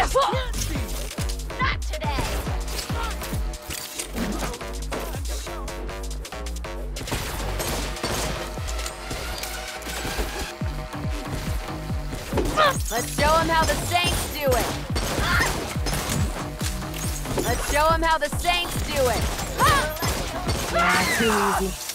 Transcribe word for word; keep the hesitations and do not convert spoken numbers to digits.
Not today. Let's show him how the Saints do it. Let's show him how the Saints do it. Yeah, too easy.